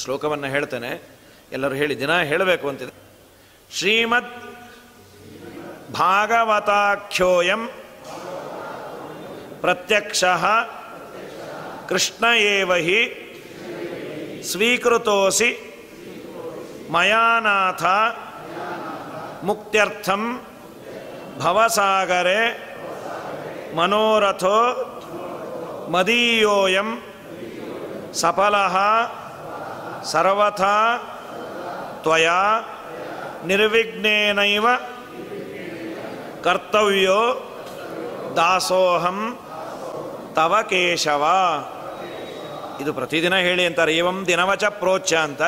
ಶ್ಲೋಕವನ್ನು ಹೇಳ್ತೇನೆ, ಎಲ್ಲರೂ ಹೇಳಿ, ದಿನ ಹೇಳಬೇಕು ಅಂತಿದೆ. ಶ್ರೀಮದ್ ಭಾಗವತಾಖ್ಯೋಯಂ ಪ್ರತ್ಯಕ್ಷಃ ಕೃಷ್ಣ ಏವ ಹಿ ಸ್ವೀಕೃತೋಸಿ ಮಯಾನಾಥ ಮುಕ್ತ್ಯರ್ಥಂ ಭವಸಾಗರೆ ಮನೋರಥೋ ಮದೀಯೋಯಂ ಸಫಲಃ ಸರ್ವಥಾ ತ್ವಯಾ ನಿರ್ವಿಘ್ನೇನೈವ ಕರ್ತವ್ಯೋ ದಾಸೋಹಂ ತವ ಕೇಶವ. ಇದು ಪ್ರತಿದಿನ ಹೇಳಿ ಅಂತಾರೆ. ಏವಂ ದಿನವಚ ಪ್ರೋಚ್ಯ ಅಂತ.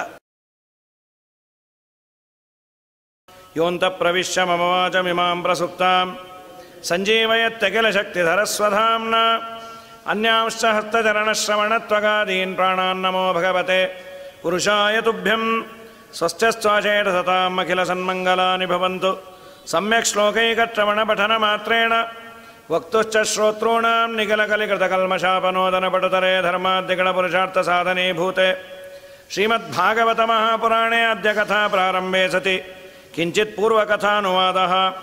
ಯೋಂತ ಪ್ರವಿಶ್ಯ ಮಮ ವಾಚಮಿಮಾಂ ಪ್ರಸುಪ್ತಾಂ ಸಂಜೀವಯತ್ಯಖಿಲ ಶಕ್ತಿಧರಸ್ವಧಾಮ್ನ ಅನ್ಯಾಂಶ್ಚ ಹಸ್ತಚರಣಶ್ರವಣತ್ವಗಾದೀನ್ ಪ್ರಾಣಾನ್ ನಮೋ ಭಗವತೆ ಪುರುಷಾಯ ತುಭ್ಯಂ. ಸ್ವಸ್ಥ್ಯಸ್ತ್ವಾಚೇತಸತಾಂ ಅಖಿಲ ಸನ್ಮಂಗಲಾನಿ ಭವಂತು. ಸಮ್ಯಕ್ ಶ್ಲೋಕೈಕಶ್ರವಣ ಪಠನ ಮಾತ್ರೇಣ ವಕ್ತುಶ್ಚ ಶ್ರೋತॄಣಾಂ ನಿಖಿಲಕಲಿಕೃತಕಲ್ಮಷಾಪನೋದನ ಪಟುತರೆ ಧರ್ಮಾದ್ಯಗಳ ಪುರುಷಾರ್ಥ ಸಾಧನೀಭೂತೆ. ಶ್ರೀಮದ್ಭಾಗವತ ಮಹಾಪುರಾಣೇ ಅದ್ಯ ಕಥಾ ಪ್ರಾರಂಭೆ ಸತಿ ಕಿಂಚಿತ್ ಪೂರ್ವಕಥಾನುವಾದ.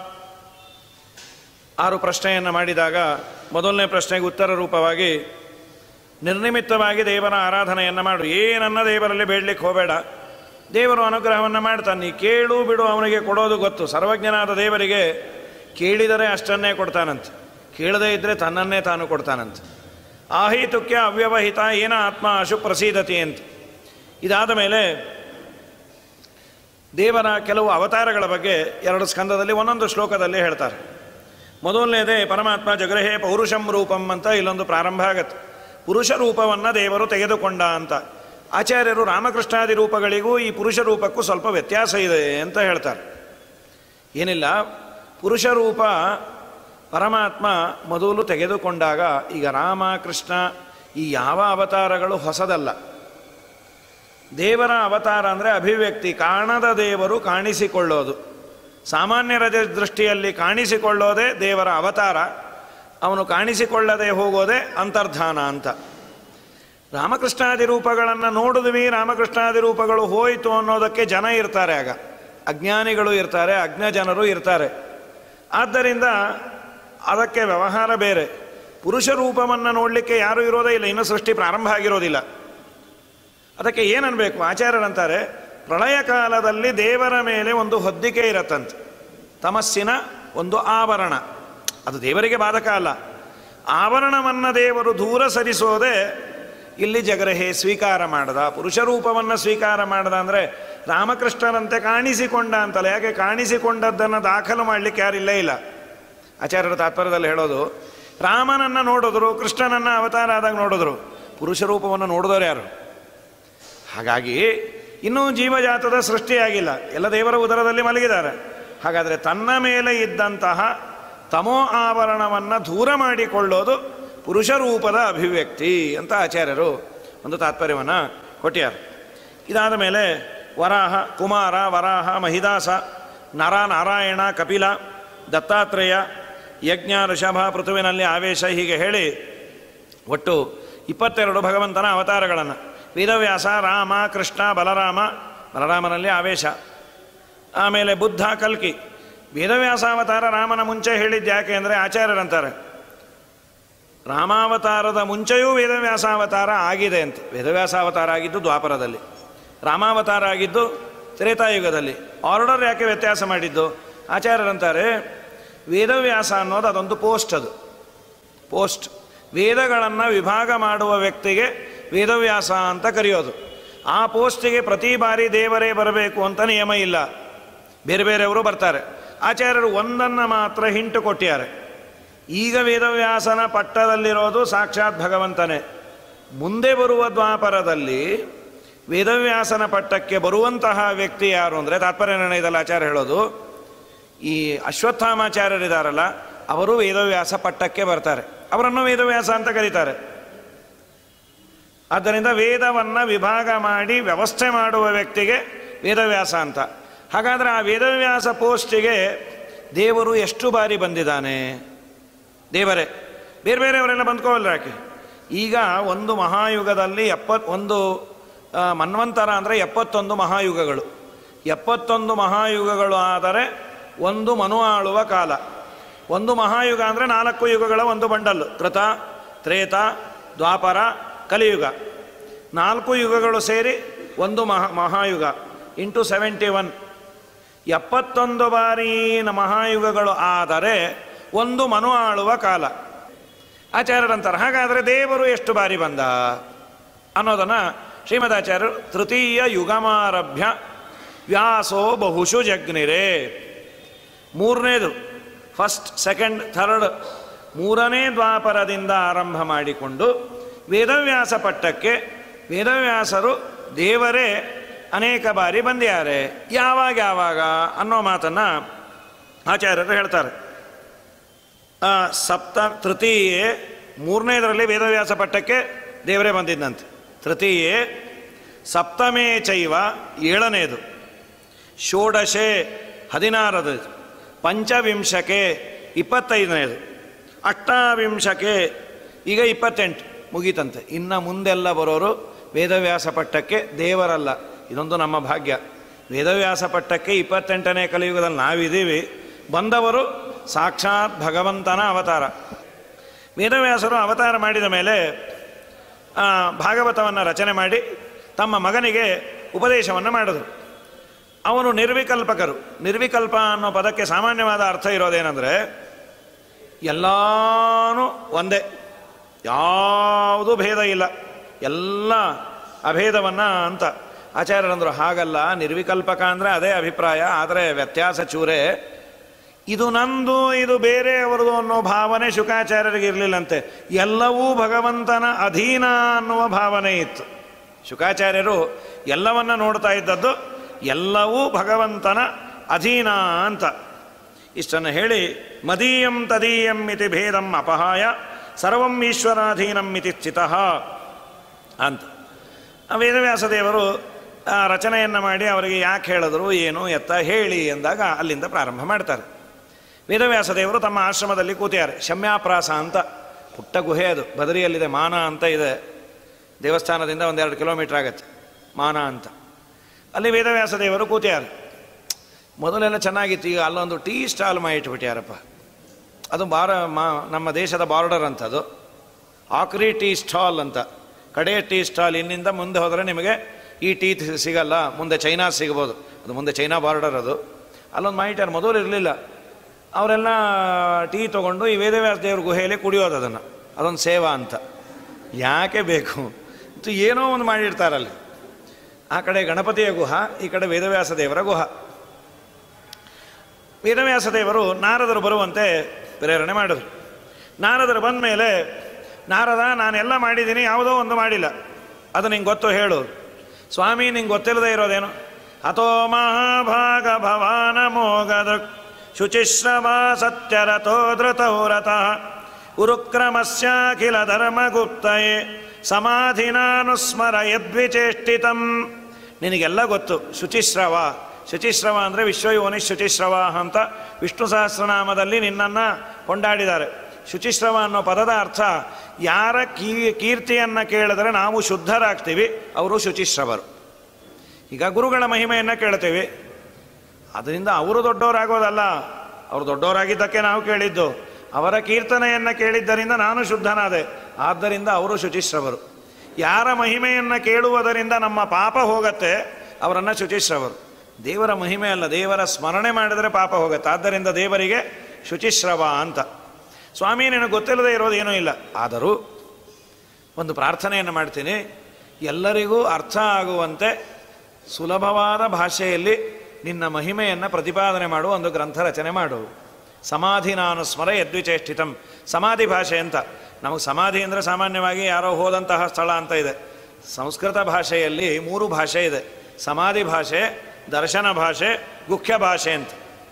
6 ಪ್ರಶ್ನೆಯನ್ನು ಮಾಡಿದಾಗ ಮೊದಲನೇ ಪ್ರಶ್ನೆಗೆ ಉತ್ತರ ರೂಪವಾಗಿ ನಿರ್ನಿಮಿತ್ತವಾಗಿ ದೇವರ ಆರಾಧನೆಯನ್ನು ಮಾಡು. ಏನನ್ನ ದೇವರಲ್ಲಿ ಬೇಡಲಿಕ್ಕೆ ಹೋಗಬೇಡ, ದೇವರು ಅನುಗ್ರಹವನ್ನು ಮಾಡ್ತಾನೆ. ನೀ ಕೇಳು ಬಿಡು, ಅವನಿಗೆ ಕೊಡೋದು ಗೊತ್ತು. ಸರ್ವಜ್ಞನಾದ ದೇವರಿಗೆ ಕೇಳಿದರೆ ಅಷ್ಟನ್ನೇ ಕೊಡ್ತಾನಂತೆ, ಕೇಳದೇ ಇದ್ದರೆ ತನ್ನನ್ನೇ ತಾನು ಕೊಡ್ತಾನಂತೆ. ಆಹಿತುಕ್ಯ ಅವ್ಯವಹಿತ ಏನ ಆತ್ಮ ಅಶು ಪ್ರಸೀದತಿ ಅಂತ. ಇದಾದ ಮೇಲೆ ದೇವರ ಕೆಲವು ಅವತಾರಗಳ ಬಗ್ಗೆ 2 ಸ್ಕಂದದಲ್ಲಿ ಒಂದೊಂದು ಶ್ಲೋಕದಲ್ಲಿ ಹೇಳ್ತಾರೆ. ಮೊದಲನೇದೇ ಪರಮಾತ್ಮ ಜಗೃಹೇ ಪೌರುಷಂ ರೂಪಂ ಅಂತ ಇಲ್ಲೊಂದು ಪ್ರಾರಂಭ ಆಗತ್ತೆ. ಪುರುಷ ರೂಪವನ್ನು ದೇವರು ತೆಗೆದುಕೊಂಡ ಅಂತ. ಆಚಾರ್ಯರು ರಾಮಕೃಷ್ಣಾದಿ ರೂಪಗಳಿಗೂ ಈ ಪುರುಷ ರೂಪಕ್ಕೂ ಸ್ವಲ್ಪ ವ್ಯತ್ಯಾಸ ಇದೆ ಅಂತ ಹೇಳ್ತಾರೆ. ಏನಿಲ್ಲ, ಪುರುಷ ರೂಪ ಪರಮಾತ್ಮ ಮೊದಲು ತೆಗೆದುಕೊಂಡಾಗ, ಈಗ ರಾಮ ಕೃಷ್ಣ ಈ ಯಾವ ಅವತಾರಗಳು ಹೊಸದಲ್ಲ. ದೇವರ ಅವತಾರ ಅಂದರೆ ಅಭಿವ್ಯಕ್ತಿ, ಕಾಣದ ದೇವರು ಕಾಣಿಸಿಕೊಳ್ಳೋದು. ಸಾಮಾನ್ಯರ ದೃಷ್ಟಿಯಲ್ಲಿ ಕಾಣಿಸಿಕೊಳ್ಳೋದೇ ದೇವರ ಅವತಾರ, ಅವನು ಕಾಣಿಸಿಕೊಳ್ಳದೆ ಹೋಗೋದೇ ಅಂತರ್ಧಾನ ಅಂತ. ರಾಮಕೃಷ್ಣಾದಿ ರೂಪಗಳನ್ನು ನೋಡಿದ್ವಿ, ರಾಮಕೃಷ್ಣಾದಿ ರೂಪಗಳು ಹೋಯಿತು ಅನ್ನೋದಕ್ಕೆ ಜನ ಇರ್ತಾರೆ, ಆಗ ಅಜ್ಞಾನಿಗಳು ಇರ್ತಾರೆ, ಅಜ್ಞಜನರು ಇರ್ತಾರೆ. ಆದ್ದರಿಂದ ಅದಕ್ಕೆ ವ್ಯವಹಾರ ಬೇರೆ. ಪುರುಷ ರೂಪವನ್ನು ನೋಡಲಿಕ್ಕೆ ಯಾರೂ ಇರೋದೇ ಇಲ್ಲ, ಇನ್ನೂ ಸೃಷ್ಟಿ ಪ್ರಾರಂಭ ಆಗಿರೋದಿಲ್ಲ. ಅದಕ್ಕೆ ಏನನ್ಬೇಕು? ಆಚಾರ್ಯರಂತಾರೆ, ಪ್ರಳಯ ಕಾಲದಲ್ಲಿ ದೇವರ ಮೇಲೆ ಒಂದು ಹೊದ್ದಿಕೆ ಇರತ್ತಂತೆ, ತಮಸ್ಸಿನ ಒಂದು ಆವರಣ. ಅದು ದೇವರಿಗೆ ಬಾಧಕ ಅಲ್ಲ. ಆವರಣವನ್ನು ದೇವರು ದೂರ ಸರಿಸೋದೇ ಇಲ್ಲಿ ಜಗರಹೇ ಸ್ವೀಕಾರ ಮಾಡದ. ಪುರುಷ ರೂಪವನ್ನು ಸ್ವೀಕಾರ ಮಾಡದ ಅಂದರೆ ರಾಮಕೃಷ್ಣರಂತೆ ಕಾಣಿಸಿಕೊಂಡ ಅಂತಲ್ಲ. ಯಾಕೆ? ಕಾಣಿಸಿಕೊಂಡದ್ದನ್ನು ದಾಖಲು ಮಾಡಲಿಕ್ಕೆ ಯಾರಿಲ್ಲೇ ಇಲ್ಲ. ಆಚಾರ್ಯರ ತಾತ್ಪರ್ಯದಲ್ಲಿ ಹೇಳೋದು, ರಾಮನನ್ನು ನೋಡಿದ್ರು, ಕೃಷ್ಣನನ್ನು ಅವತಾರ ಆದಾಗ ನೋಡಿದ್ರು, ಪುರುಷ ರೂಪವನ್ನು ನೋಡಿದವರು ಯಾರು? ಹಾಗಾಗಿ ಇನ್ನೂ ಜೀವಜಾತದ ಸೃಷ್ಟಿಯಾಗಿಲ್ಲ, ಎಲ್ಲ ದೇವರ ಉದರದಲ್ಲಿ ಮಲಗಿದ್ದಾರೆ. ಹಾಗಾದರೆ ತನ್ನ ಮೇಲೆ ಇದ್ದಂತಹ ತಮೋ ಆವರಣವನ್ನು ದೂರ ಮಾಡಿಕೊಳ್ಳೋದು ಪುರುಷ ರೂಪದ ಅಭಿವ್ಯಕ್ತಿ ಅಂತ ಆಚಾರ್ಯರು ಒಂದು ತಾತ್ಪರ್ಯವನ್ನು ಕೊಟ್ಟಿದ್ದಾರೆ. ಇದಾದ ಮೇಲೆ ವರಾಹ, ಕುಮಾರ, ವರಾಹ, ಮಹಿದಾಸ, ನರ, ನಾರಾಯಣ, ಕಪಿಲ, ದತ್ತಾತ್ರೇಯ, ಯಜ್ಞ, ಋಷಭ, ಪೃಥುವಿನಲ್ಲಿ ಆವೇಶ, ಹೀಗೆ ಹೇಳಿ ಒಟ್ಟು 22 ಭಗವಂತನ ಅವತಾರಗಳನ್ನು. ವೇದವ್ಯಾಸ, ರಾಮ, ಕೃಷ್ಣ, ಬಲರಾಮ, ಬಲರಾಮನಲ್ಲಿ ಆವೇಶ. ಆಮೇಲೆ ಬುದ್ಧ, ಕಲ್ಕಿ. ವೇದವ್ಯಾಸಾವತಾರ ರಾಮನ ಮುಂಚೆ ಹೇಳಿದ್ದು ಯಾಕೆ ಅಂದರೆ ಆಚಾರ್ಯರಂತಾರೆ, ರಾಮಾವತಾರದ ಮುಂಚೆಯೂ ವೇದವ್ಯಾಸಾವತಾರ ಆಗಿದೆ ಅಂತ. ವೇದವ್ಯಾಸಾವತಾರ ಆಗಿದ್ದು ದ್ವಾಪರದಲ್ಲಿ, ರಾಮಾವತಾರ ಆಗಿದ್ದು ತ್ರೇತಾಯುಗದಲ್ಲಿ. ಆರ್ಡರ್ ಯಾಕೆ ವ್ಯತ್ಯಾಸ ಮಾಡಿದ್ದು? ಆಚಾರ್ಯರಂತಾರೆ, ವೇದವ್ಯಾಸ ಅನ್ನೋದು ಅದೊಂದು ಪೋಸ್ಟ್, ಅದು ಪೋಸ್ಟ್. ವೇದಗಳನ್ನು ವಿಭಾಗ ಮಾಡುವ ವ್ಯಕ್ತಿಗೆ ವೇದವ್ಯಾಸ ಅಂತ ಕರೆಯೋದು. ಆ ಪೋಸ್ಟಿಗೆ ಪ್ರತಿ ಬಾರಿ ದೇವರೇ ಬರಬೇಕು ಅಂತ ನಿಯಮ ಇಲ್ಲ, ಬೇರೆ ಬೇರೆಯವರು ಬರ್ತಾರೆ. ಆಚಾರ್ಯರು ಒಂದನ್ನು ಮಾತ್ರ ಹಿಂಟು ಕೊಟ್ಟಿದ್ದಾರೆ. ಈಗ ವೇದವ್ಯಾಸನ ಪಟ್ಟದಲ್ಲಿರೋದು ಸಾಕ್ಷಾತ್ ಭಗವಂತನೇ. ಮುಂದೆ ಬರುವ ದ್ವಾಪರದಲ್ಲಿ ವೇದವ್ಯಾಸನ ಪಟ್ಟಕ್ಕೆ ಬರುವಂತಹ ವ್ಯಕ್ತಿ ಯಾರು ಅಂದರೆ, ತಾತ್ಪರ್ಯ ನಿರ್ಣಯದಲ್ಲಿ ಆಚಾರ್ಯ ಹೇಳೋದು, ಈ ಅಶ್ವತ್ಥಾಮಾಚಾರ್ಯರಿದ್ದಾರಲ್ಲ, ಅವರು ವೇದವ್ಯಾಸ ಪಟ್ಟಕ್ಕೆ ಬರ್ತಾರೆ. ಅವರನ್ನು ವೇದವ್ಯಾಸ ಅಂತ ಕರೀತಾರೆ. ಆದ್ದರಿಂದ ವೇದವನ್ನು ವಿಭಾಗ ಮಾಡಿ ವ್ಯವಸ್ಥೆ ಮಾಡುವ ವ್ಯಕ್ತಿಗೆ ವೇದವ್ಯಾಸ ಅಂತ. ಹಾಗಾದರೆ ಆ ವೇದವ್ಯಾಸ ಪೋಸ್ಟಿಗೆ ದೇವರು ಎಷ್ಟು ಬಾರಿ ಬಂದಿದ್ದಾನೆ? ದೇವರೇ. ಬೇರೆ ಬೇರೆಯವರೆಲ್ಲ ಬಂದ್ಕೋವಲ್ಲ ಯಾಕೆ? ಈಗ ಒಂದು ಮಹಾಯುಗದಲ್ಲಿ 71 ಮನ್ವಂತರ ಅಂದರೆ 71 ಮಹಾಯುಗಗಳು. 71 ಮಹಾಯುಗಗಳು ಆದರೆ ಒಂದು ಮನು ಆಳುವ ಕಾಲ. ಒಂದು ಮಹಾಯುಗ ಅಂದರೆ 4 ಯುಗಗಳ ಒಂದು ಬಂಡಲ್ಲು. ಕೃತ, ತ್ರೇತ, ದ್ವಾಪರ, ಕಲಿಯುಗ. 4 ಯುಗಗಳು ಸೇರಿ ಒಂದು ಮಹಾಯುಗ ಇಂಟು 71. 71 ಬಾರಿ ಮಹಾಯುಗಗಳು ಆದರೆ ಒಂದು ಮನು ಆಳುವ ಕಾಲ. ಆಚಾರ್ಯರಂತಾರೆ ಹಾಗಾದರೆ ದೇವರು ಎಷ್ಟು ಬಾರಿ ಬಂದ ಅನ್ನೋದನ್ನು ಶ್ರೀಮದಾಚಾರ್ಯರು ತೃತೀಯ ಯುಗಮಾರಭ್ಯ ವ್ಯಾಸೋ ಬಹುಶು ಜಗ್ನಿರೇ. ಮೂರನೇದು, ಫಸ್ಟ್, ಸೆಕೆಂಡ್, ಥರ್ಡ್, ಮೂರನೇ ದ್ವಾಪರದಿಂದ ಆರಂಭ ಮಾಡಿಕೊಂಡು ವೇದವ್ಯಾಸ ಪಟ್ಟಕ್ಕೆ ವೇದವ್ಯಾಸರು ದೇವರೇ ಅನೇಕ ಬಾರಿ ಬಂದಿದ್ದಾರೆ. ಯಾವಾಗ ಅನ್ನೋ ಮಾತನ್ನು ಆಚಾರ್ಯರು ಹೇಳ್ತಾರೆ. ತೃತೀಯೇ, ಮೂರನೇದರಲ್ಲಿ ವೇದವ್ಯಾಸ ಪಟ್ಟಕ್ಕೆ ದೇವರೇ ಬಂದಿದ್ದಂತೆ. ತೃತೀಯೇ, ಸಪ್ತಮೇ ಚೈವ 7ನೇದು, ಷೋಡಶೆ 16ದು, ಪಂಚವಿಂಶಕೆ 25ನೇದು, ಅಷ್ಟಾವಿಂಶಕೆ ಈಗ 28 ಮುಗೀತಂತೆ. ಇನ್ನು ಮುಂದೆಲ್ಲ ಬರೋರು ವೇದವ್ಯಾಸ ಪಟ್ಟಕ್ಕೆ ದೇವರಲ್ಲ. ಇದೊಂದು ನಮ್ಮ ಭಾಗ್ಯ. ವೇದವ್ಯಾಸ ಪಟ್ಟಕ್ಕೆ 28ನೇ ಕಲಿಯುಗದಲ್ಲಿ ನಾವಿದ್ದೀವಿ. ಬಂದವರು ಸಾಕ್ಷಾತ್ ಭಗವಂತನ ಅವತಾರ. ವೇದವ್ಯಾಸರು ಅವತಾರ ಮಾಡಿದ ಮೇಲೆ ಭಾಗವತವನ್ನು ರಚನೆ ಮಾಡಿ ತಮ್ಮ ಮಗನಿಗೆ ಉಪದೇಶವನ್ನು ಮಾಡಿದರು. ಅವನು ನಿರ್ವಿಕಲ್ಪಕರು. ನಿರ್ವಿಕಲ್ಪ ಅನ್ನೋ ಪದಕ್ಕೆ ಸಾಮಾನ್ಯವಾದ ಅರ್ಥ ಇರೋದೇನೆಂದರೆ ಎಲ್ಲಾನು ಒಂದೇ, ಯಾವುದೂ ಭೇದ ಇಲ್ಲ, ಎಲ್ಲ ಅಭೇದವನ್ನು ಅಂತ. ಆಚಾರ್ಯರಂದರು ಹಾಗಲ್ಲ, ನಿರ್ವಿಕಲ್ಪಕ ಅಂದರೆ ಅದೇ ಅಭಿಪ್ರಾಯ, ಆದರೆ ವ್ಯತ್ಯಾಸ ಚೂರೇ. ಇದು ನಂದು, ಇದು ಬೇರೆಯವರದು ಅನ್ನೋ ಭಾವನೆ ಶುಕಾಚಾರ್ಯರಿಗೆ ಇರಲಿಲ್ಲಂತೆ. ಎಲ್ಲವೂ ಭಗವಂತನ ಅಧೀನ ಅನ್ನುವ ಭಾವನೆ ಇತ್ತು. ಶುಕಾಚಾರ್ಯರು ಎಲ್ಲವನ್ನ ನೋಡ್ತಾ ಇದ್ದದ್ದು ಎಲ್ಲವೂ ಭಗವಂತನ ಅಧೀನ ಅಂತ. ಇಷ್ಟನ್ನು ಹೇಳಿ ಮದೀಯಂ ತದೀಯಂ ಇತಿ ಭೇದಂ ಅಪಹಾಯ ಸರ್ವಂ ಈಶ್ವರಾಧೀನಂ ಇತಿ ಸ್ಥಿತಃ ಅಂತ ವೇದವ್ಯಾಸದೇವರು ರಚನೆಯನ್ನು ಮಾಡಿ ಅವರಿಗೆ ಯಾಕೆ ಹೇಳಿದ್ರು, ಏನು ಎತ್ತ ಹೇಳಿ ಎಂದಾಗ ಅಲ್ಲಿಂದ ಪ್ರಾರಂಭ ಮಾಡ್ತಾರೆ. ವೇದವ್ಯಾಸದೇವರು ತಮ್ಮ ಆಶ್ರಮದಲ್ಲಿ ಕೂತಿದ್ದಾರೆ. ಶಮ್ಯಾಪ್ರಾಸ ಅಂತ ಪುಟ್ಟ ಗುಹೆ, ಅದು ಬದರಿಯಲ್ಲಿದೆ. ಮಾನ ಅಂತ ಇದೆ, ದೇವಸ್ಥಾನದಿಂದ 1-2 ಕಿಲೋಮೀಟ್ರ್ ಆಗತ್ತೆ ಮಾನ ಅಂತ. ಅಲ್ಲಿ ವೇದವ್ಯಾಸದೇವರು ಕೂತಿದ್ದಾರೆ. ಮೊದಲೆಲ್ಲ ಚೆನ್ನಾಗಿತ್ತು, ಈಗ ಅಲ್ಲೊಂದು ಟೀ ಸ್ಟಾಲ್ ಮಾಡಿಟ್ಬಿಟ್ಯಾರಪ್ಪ. ಅದು ನಮ್ಮ ದೇಶದ ಬಾರ್ಡರ್ ಅಂತದು, ಆಕ್ರಿ ಟೀ ಸ್ಟಾಲ್ ಅಂತ. ಕಡೆ ಟೀ ಸ್ಟಾಲ್, ಇನ್ನಿಂದ ಮುಂದೆ ಹೋದರೆ ನಿಮಗೆ ಈ ಟೀ ಸಿಗಲ್ಲ, ಮುಂದೆ ಚೈನಾ ಸಿಗ್ಬೋದು, ಅದು ಮುಂದೆ ಚೈನಾ ಬಾರ್ಡರ್ ಅದು. ಅಲ್ಲೊಂದು ಮಾಡಿಟ್ಟಾರೆ, ಮೊದಲು ಇರಲಿಲ್ಲ. ಅವರೆಲ್ಲ ಟೀ ತೊಗೊಂಡು ಈ ವೇದವ್ಯಾಸ ದೇವ್ರ ಗುಹೆಯಲ್ಲಿ ಕುಡಿಯೋದು, ಅದೊಂದು ಸೇವಾ ಅಂತ. ಯಾಕೆ ಬೇಕು ಅಂತ ಏನೋ ಒಂದು ಮಾಡಿರ್ತಾರಲ್ಲಿ. ಆ ಕಡೆ ಗಣಪತಿಯ ಗುಹ, ಈ ಕಡೆ ವೇದವ್ಯಾಸ ದೇವರ ಗುಹ. ವೇದವ್ಯಾಸ ದೇವರು ನಾರದರು ಬರುವಂತೆ ಪ್ರೇರಣೆ ಮಾಡಿದ್ರು. ನಾರದರು ಬಂದ ಮೇಲೆ, ನಾರದ ನಾನೆಲ್ಲ ಮಾಡಿದ್ದೀನಿ, ಯಾವುದೋ ಒಂದು ಮಾಡಿಲ್ಲ, ಅದು ನಿಂಗೆ ಗೊತ್ತು ಹೇಳು. ಸ್ವಾಮಿ ನಿಂಗೆ ಗೊತ್ತಿಲ್ಲದೆ ಇರೋದೇನು? ಅಥೋ ಮಹಾಭಾಗ ಭವಾನ ಮೋಗದೃಕ್ ಶುಚಿಶ್ರವ ಸತ್ಯರಥೋ ಧೃತೌರತಃ ಉರುಕ್ರಮಸ್ಯಾಖಿಲ ಧರ್ಮಗುಪ್ತಯೇ ಸಮಾಧಿನಾನುಸ್ಮರ ಯದ್ವಿಚೇಷ್ಟಿತಂ. ನಿನಗೆಲ್ಲ ಗೊತ್ತು. ಶುಚಿಶ್ರವ, ಶುಚಿಶ್ರವ ಅಂದರೆ ವಿಶ್ವಯೋನಿ ಶುಚಿಶ್ರವ ಅಂತ ವಿಷ್ಣು ಸಹಸ್ರನಾಮದಲ್ಲಿ ನಿನ್ನನ್ನು ಕೊಂಡಾಡಿದ್ದಾರೆ. ಶುಚಿಶ್ರವ ಅನ್ನೋ ಪದದ ಅರ್ಥ ಯಾರ ಕೀರ್ತಿಯನ್ನು ಕೇಳಿದ್ರೆ ನಾವು ಶುದ್ಧರಾಗ್ತೀವಿ, ಅವರು ಶುಚಿಶ್ರವರು. ಈಗ ಗುರುಗಳ ಮಹಿಮೆಯನ್ನು ಕೇಳ್ತೀವಿ, ಅದರಿಂದ ಅವರು ದೊಡ್ಡವರಾಗೋದಲ್ಲ, ಅವರು ದೊಡ್ಡವರಾಗಿದ್ದಕ್ಕೆ ನಾವು ಕೇಳಿದ್ದು. ಅವರ ಕೀರ್ತನೆಯನ್ನು ಕೇಳಿದ್ದರಿಂದ ನಾನು ಶುದ್ಧನಾದೆ, ಆದ್ದರಿಂದ ಅವರು ಶುಚಿಶ್ರವರು. ಯಾರ ಮಹಿಮೆಯನ್ನು ಕೇಳುವುದರಿಂದ ನಮ್ಮ ಪಾಪ ಹೋಗತ್ತೆ, ಅವರನ್ನು ಶುಚಿಶ್ರವರು. ದೇವರ ಮಹಿಮೆ ಅಲ್ಲ, ದೇವರ ಸ್ಮರಣೆ ಮಾಡಿದರೆ ಪಾಪ ಹೋಗುತ್ತೆ. ಆದ್ದರಿಂದ ದೇವರಿಗೆ ಶುಚಿಶ್ರವ ಅಂತ. ಸ್ವಾಮಿ ನಿನಗೆ ಗೊತ್ತಿಲ್ಲದೆ ಇರೋದೇನೂ ಇಲ್ಲ, ಆದರೂ ಒಂದು ಪ್ರಾರ್ಥನೆಯನ್ನು ಮಾಡ್ತೀನಿ, ಎಲ್ಲರಿಗೂ ಅರ್ಥ ಆಗುವಂತೆ ಸುಲಭವಾದ ಭಾಷೆಯಲ್ಲಿ ನಿನ್ನ ಮಹಿಮೆಯನ್ನು ಪ್ರತಿಪಾದನೆ ಮಾಡುವ ಒಂದು ಗ್ರಂಥ ರಚನೆ ಮಾಡು. ಸಮಾಧಿ ನಾನು ಸ್ಮರ ಯದ್ವಿಚೇಷ್ಟಿತಂ. ಸಮಾಧಿ ಭಾಷೆ ಅಂತ. ನಮಗೆ ಸಮಾಧಿ ಅಂದರೆ ಸಾಮಾನ್ಯವಾಗಿ ಯಾರೋ ಹೋದಂತಹ ಸ್ಥಳ ಅಂತ ಇದೆ. ಸಂಸ್ಕೃತ ಭಾಷೆಯಲ್ಲಿ 3 ಭಾಷೆ ಇದೆ: ಸಮಾಧಿ ಭಾಷೆ, ದರ್ಶನ ಭಾಷೆ, ಗುಖ್ಯ ಭಾಷೆ ಅಂತ.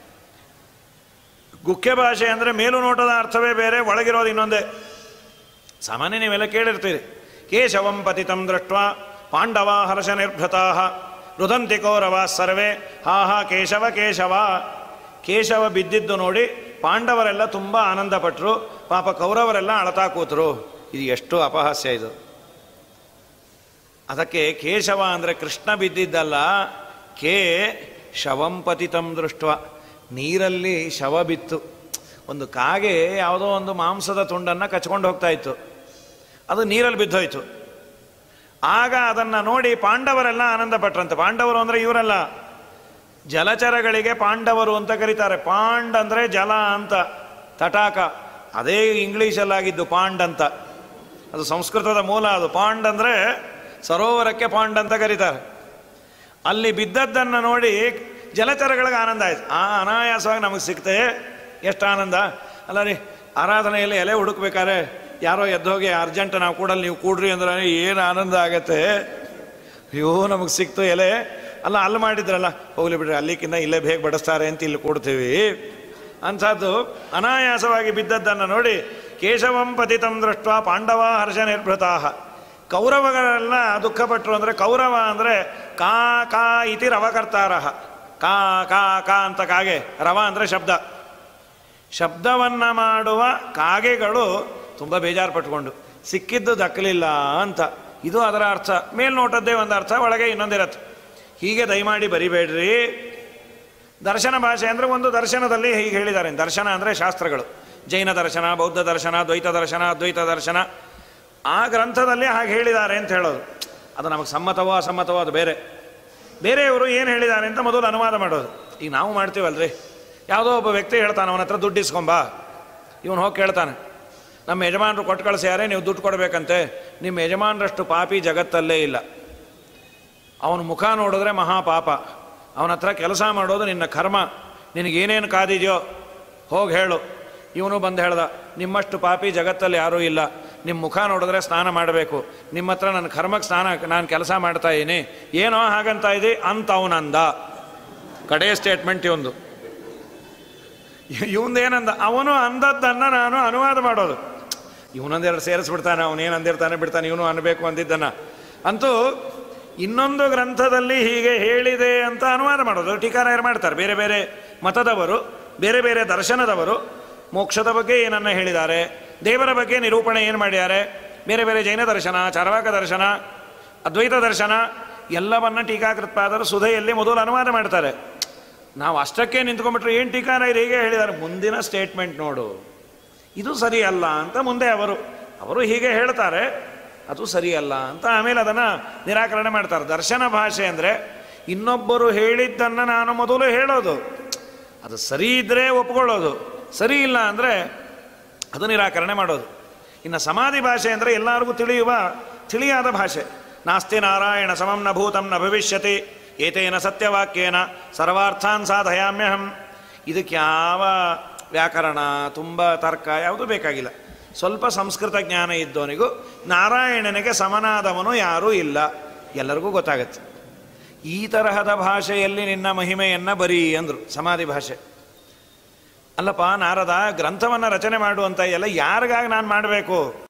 ಗುಖ್ಯ ಭಾಷೆ ಅಂದರೆ ಮೇಲು ನೋಟದ ಅರ್ಥವೇ ಬೇರೆ, ಒಳಗಿರೋದು ಇನ್ನೊಂದೇ. ಸಾಮಾನ್ಯ ನೀವೆಲ್ಲ ಕೇಳಿರ್ತೀರಿ, ಕೇಶವಂ ಪತಿತಂ ದೃಷ್ಟ್ವಾ ಪಾಂಡವ ಹರ್ಷ ನಿರ್ಭೃತಾ ರುದಂತಿ ಕೌರವ ಸರ್ವೇ ಹಾ ಹಾ ಕೇಶವ ಕೇಶವ. ಕೇಶವ ಬಿದ್ದಿದ್ದು ನೋಡಿ ಪಾಂಡವರೆಲ್ಲ ತುಂಬ ಆನಂದಪಟ್ಟರು, ಪಾಪ ಕೌರವರೆಲ್ಲ ಅಳತಾ ಕೂತರು. ಇದು ಎಷ್ಟು ಅಪಹಾಸ್ಯ ಇದು! ಅದಕ್ಕೆ ಕೇಶವ ಅಂದರೆ ಕೃಷ್ಣ ಬಿದ್ದಿದ್ದಲ್ಲ, ಕೇ ಶವಂ ಪತಿತಂ ದೃಷ್ಟ, ನೀರಲ್ಲಿ ಶವ ಬಿತ್ತು. ಒಂದು ಕಾಗೆ ಯಾವುದೋ ಒಂದು ಮಾಂಸದ ತುಂಡನ್ನು ಕಚ್ಕೊಂಡು ಹೋಗ್ತಾ ಇತ್ತು, ಅದು ನೀರಲ್ಲಿ ಬಿದ್ದೋಯ್ತು. ಆಗ ಅದನ್ನು ನೋಡಿ ಪಾಂಡವರೆಲ್ಲ ಆನಂದ ಪಟ್ರಂತೆ. ಪಾಂಡವರು ಅಂದರೆ ಇವರೆಲ್ಲ, ಜಲಚರಗಳಿಗೆ ಪಾಂಡವರು ಅಂತ ಕರೀತಾರೆ. ಪಾಂಡ್ ಅಂದರೆ ಜಲ ಅಂತ, ತಟಾಕ, ಅದೇ ಇಂಗ್ಲೀಷಲ್ಲಾಗಿದ್ದು ಪಾಂಡ್ ಅಂತ, ಅದು ಸಂಸ್ಕೃತದ ಮೂಲ. ಅದು ಪಾಂಡ್ ಅಂದರೆ ಸರೋವರಕ್ಕೆ ಪಾಂಡ್ ಅಂತ ಕರೀತಾರೆ. ಅಲ್ಲಿ ಬಿದ್ದದ್ದನ್ನು ನೋಡಿ ಜಲಚರಗಳಿಗೆ ಆನಂದ ಆಯ್ತು. ಅನಾಯಾಸವಾಗಿ ನಮಗೆ ಸಿಕ್ತೆ, ಎಷ್ಟು ಆನಂದ ಅಲ್ಲ ರೀ. ಆರಾಧನೆಯಲ್ಲಿ ಎಲೆ ಹುಡುಕ್ಬೇಕಾದ್ರೆ ಯಾರೋ ಎದ್ದೋಗಿ ಅರ್ಜೆಂಟ್ ನಾವು ಕೂಡಲ್ಲಿ ನೀವು ಕೂಡ್ರಿ ಅಂದ್ರೆ ಏನು ಆನಂದ ಆಗತ್ತೆ. ಅಯ್ಯೋ ನಮಗೆ ಸಿಕ್ತು ಎಲೆ, ಅಲ್ಲ ಅಲ್ಲಿ ಮಾಡಿದ್ರಲ್ಲ, ಹೋಗ್ಲಿ ಬಿಡ್ರಿ, ಅಲ್ಲಿಕ್ಕಿಂತ ಇಲ್ಲೇ ಬೇಗ ಬಡಿಸ್ತಾರೆ ಅಂತ ಇಲ್ಲಿ ಕೂಡ್ತೀವಿ. ಅಂಥದ್ದು ಅನಾಯಾಸವಾಗಿ ಬಿದ್ದದ್ದನ್ನು ನೋಡಿ ಕೇಶವಂ ಪತಿತಂ ದೃಷ್ಟ ಪಾಂಡವ ಹರ್ಷ ನಿರ್ಭೃತಾ. ಕೌರವಗಳೆಲ್ಲ ದುಃಖಪಟ್ಟರು. ಅಂದರೆ ಕೌರವ ಅಂದರೆ ಕಾ ಕಾ ಇತಿ ರವಕರ್ತಾರ, ಕಾ ಕಾ ಕಾ ಅಂತ ಕಾಗೆ, ರವ ಅಂದರೆ ಶಬ್ದ, ಶಬ್ದವನ್ನು ಮಾಡುವ ಕಾಗೆಗಳು ತುಂಬ ಬೇಜಾರು ಪಟ್ಕೊಂಡು ಸಿಕ್ಕಿದ್ದು ದಕ್ಕಲಿಲ್ಲ ಅಂತ. ಇದು ಅದರ ಅರ್ಥ. ಮೇಲ್ನೋಟದ್ದೇ ಒಂದು ಅರ್ಥ, ಒಳಗೆ ಇನ್ನೊಂದಿರತ್ತೆ. ಹೀಗೆ ದಯಮಾಡಿ ಬರಿಬೇಡ್ರಿ. ದರ್ಶನ ಭಾಷೆ ಅಂದರೆ ಒಂದು ದರ್ಶನದಲ್ಲಿ ಹೀಗೆ ಹೇಳಿದ್ದಾರೆ. ದರ್ಶನ ಅಂದರೆ ಶಾಸ್ತ್ರಗಳು, ಜೈನ ದರ್ಶನ, ಬೌದ್ಧ ದರ್ಶನ, ದ್ವೈತ ದರ್ಶನ, ಅದ್ವೈತ ದರ್ಶನ, ಆ ಗ್ರಂಥದಲ್ಲಿ ಹಾಗೆ ಹೇಳಿದ್ದಾರೆ ಅಂತ ಹೇಳೋದು. ಅದು ನಮಗೆ ಸಮ್ಮತವೋ ಅಸಮ್ಮತವೋ ಅದು ಬೇರೆ. ಬೇರೆಯವರು ಏನು ಹೇಳಿದ್ದಾರೆ ಅಂತ ಮೊದಲು ಅನುವಾದ ಮಾಡೋದು. ಈಗ ನಾವು ಮಾಡ್ತೀವಲ್ರಿ, ಯಾವುದೋ ಒಬ್ಬ ವ್ಯಕ್ತಿ ಹೇಳ್ತಾನೆ, ಅವನ ಹತ್ರ ದುಡ್ಡು ಇಸ್ಕೊಂಬಾ. ಇವನು ಹೋಗಿ ಕೇಳ್ತಾನೆ, ನಮ್ಮ ಯಜಮಾನರು ಕೊಟ್ಟು ಕಳಿಸ್ಯಾರೆ, ನೀವು ದುಡ್ಡು ಕೊಡಬೇಕಂತೆ. ನಿಮ್ಮ ಯಜಮಾನರಷ್ಟು ಪಾಪಿ ಜಗತ್ತಲ್ಲೇ ಇಲ್ಲ. ಅವನ ಮುಖ ನೋಡಿದ್ರೆ ಮಹಾಪಾಪ. ಅವನ ಹತ್ರ ಕೆಲಸ ಮಾಡೋದು ನಿನ್ನ ಕರ್ಮ, ನಿನಗೇನೇನು ಕಾದಿದೆಯೋ ಹೋಗಿ ಹೇಳು. ಇವನು ಬಂದು ಹೇಳ್ದ, ನಿಮ್ಮಷ್ಟು ಪಾಪಿ ಜಗತ್ತಲ್ಲಿ ಯಾರೂ ಇಲ್ಲ, ನಿಮ್ಮ ಮುಖ ನೋಡಿದ್ರೆ ಸ್ನಾನ ಮಾಡಬೇಕು, ನಿಮ್ಮ ಹತ್ರ ನನ್ನ ಕರ್ಮಕ್ಕೆ ಸ್ನಾನ, ನಾನು ಕೆಲಸ ಮಾಡ್ತಾ ಇದ್ದೀನಿ, ಏನೋ ಹಾಗಂತ ಇದೆ ಅಂತ ಅವನಂದ. ಕಡೇ ಸ್ಟೇಟ್ಮೆಂಟ್ ಇವಂದು. ಇವಂದೇನಂದ, ಅವನು ಅಂದದ್ದನ್ನು ನಾನು ಅನುವಾದ ಮಾಡೋದು. ಇವನೊಂದೆರಡು ಸೇರಿಸ್ಬಿಡ್ತಾನೆ, ಅವನೇನು ಅಂದಿರ್ತಾನೆ ಬಿಡ್ತಾನೆ, ಇವನು ಅನ್ನಬೇಕು ಅಂದಿದ್ದನ್ನು. ಅಂತೂ ಇನ್ನೊಂದು ಗ್ರಂಥದಲ್ಲಿ ಹೀಗೆ ಹೇಳಿದೆ ಅಂತ ಅನುವಾದ ಮಾಡೋದು. ಟೀಕಾರಾಯರು ಮಾಡ್ತಾರೆ. ಬೇರೆ ಬೇರೆ ಮತದವರು, ಬೇರೆ ಬೇರೆ ದರ್ಶನದವರು ಮೋಕ್ಷದ ಬಗ್ಗೆ ಏನನ್ನ ಹೇಳಿದ್ದಾರೆ, ದೇವರ ಬಗ್ಗೆ ನಿರೂಪಣೆ ಏನು ಮಾಡಿದ್ದಾರೆ, ಬೇರೆ ಬೇರೆ ಜೈನ ದರ್ಶನ, ಚಾರ್ವಾಕ ದರ್ಶನ, ಅದ್ವೈತ ದರ್ಶನ ಎಲ್ಲವನ್ನ ಟೀಕಾಕೃತ್ಪಾದರು ಸುಧೆಯಲ್ಲಿ ಮೊದಲು ಅನುವಾದ ಮಾಡ್ತಾರೆ. ನಾವು ಅಷ್ಟಕ್ಕೆ ನಿಂತ್ಕೊಂಡ್ಬಿಟ್ರೆ ಏನು ಟೀಕಾರಾಯರು ಹೀಗೆ ಹೇಳಿದ್ದಾರೆ, ಮುಂದಿನ ಸ್ಟೇಟ್ಮೆಂಟ್ ನೋಡು, ಇದು ಸರಿಯಲ್ಲ ಅಂತ ಮುಂದೆ ಅವರು ಹೀಗೆ ಹೇಳ್ತಾರೆ, ಅದು ಸರಿಯಲ್ಲ ಅಂತ ಆಮೇಲೆ ಅದನ್ನು ನಿರಾಕರಣೆ ಮಾಡ್ತಾರೆ. ದರ್ಶನ ಭಾಷೆ ಅಂದರೆ ಇನ್ನೊಬ್ಬರು ಹೇಳಿದ್ದನ್ನು ನಾನು ಮೊದಲು ಹೇಳೋದು, ಅದು ಸರಿ ಇದ್ದರೆ ಒಪ್ಕೊಳ್ಳೋದು, ಸರಿ ಇಲ್ಲ ಅಂದರೆ ಅದು ನಿರಾಕರಣೆ ಮಾಡೋದು. ಇನ್ನು ಸಮಾಧಿ ಭಾಷೆ ಅಂದರೆ ಎಲ್ಲರಿಗೂ ತಿಳಿಯಾದ ಭಾಷೆ. ನಾಸ್ತಿ ನಾರಾಯಣ ಸಮಂ ನ ಭೂತಂ ನ ಭವಿಷ್ಯತಿ ಏತೇನ ಸತ್ಯವಾಕ್ಯೇನ ಸರ್ವಾರ್ಥಾನ್ ಸಾಧಯಾಮ್ಯಹಂ. ಇದಕ್ಕೆ ಯಾವ ವ್ಯಾಕರಣ, ತುಂಬ ತರ್ಕ ಯಾವುದೂ ಬೇಕಾಗಿಲ್ಲ. ಸ್ವಲ್ಪ ಸಂಸ್ಕೃತ ಜ್ಞಾನ ಇದ್ದವನಿಗೂ ನಾರಾಯಣನಿಗೆ ಸಮನಾದವನು ಯಾರೂ ಇಲ್ಲ, ಎಲ್ಲರಿಗೂ ಗೊತ್ತಾಗತ್ತೆ. ಈ ತರಹದ ಭಾಷೆಯಲ್ಲಿ ನಿನ್ನ ಮಹಿಮೆಯನ್ನು ಬರೀ ಅಂದರು. ಸಮಾಧಿ ಭಾಷೆ ಅಲ್ಲಪ್ಪ ನಾರದ, ಗ್ರಂಥವನ್ನು ರಚನೆ ಮಾಡುವಂಥ ಎಲ್ಲ ಯಾರಿಗಾಗಿ ನಾನು ಮಾಡಬೇಕು?